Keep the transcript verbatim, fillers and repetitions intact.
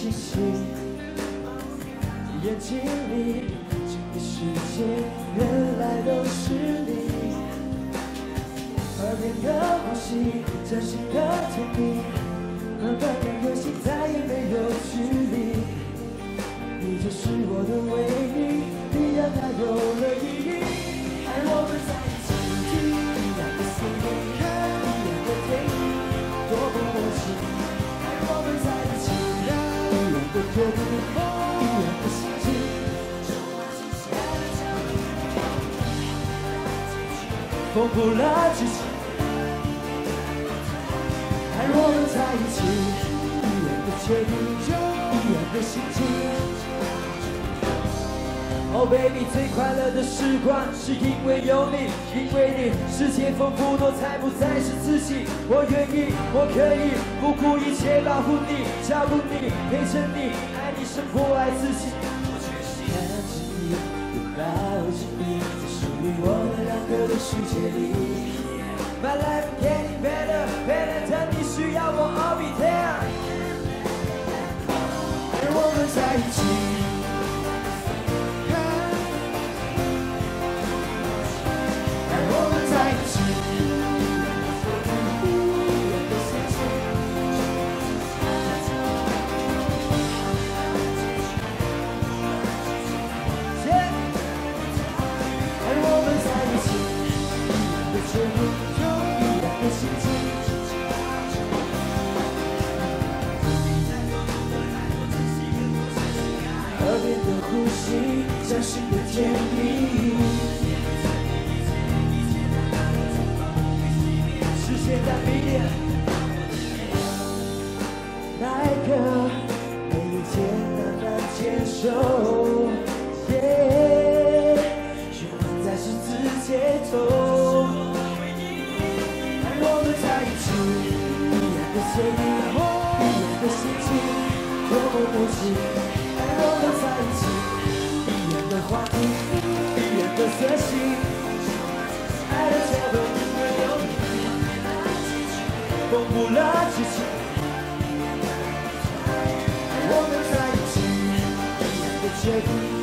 清晰，眼睛里这个世界原来都是你，耳边的呼吸，掌心的甜蜜，慢慢两颗心再也没有距离，你就是我的唯一，你让它有了意义。爱我们在一起，一样的思念，一样的甜蜜，多么默契。爱我们在一起，一样的决定，一样的心情。丰富了激情。爱我们在一起，一样的决定，一样的心情。Oh baby， 最快乐的时光是因为有你，因为你，世界丰富多彩，不再是自己。我愿意，我可以不顾一切保护你，照顾你，陪着你，爱你胜过爱自己。我确实看着你，拥抱着你，在属于我们两个的世界里。My life getting better, better 当你需要我 ，I'll be there。而我们在一起。呼吸，相信的甜蜜，实现在明天。那一刻，每一天慢慢接受，耶，循环才是自节奏。爱我们在一起，一样的随意，一样的心情，多么默契。爱我们在一起，一样的话题，一样的色系，爱的桥段因为有你，丰富了激情。爱我们在一起，一样的决定。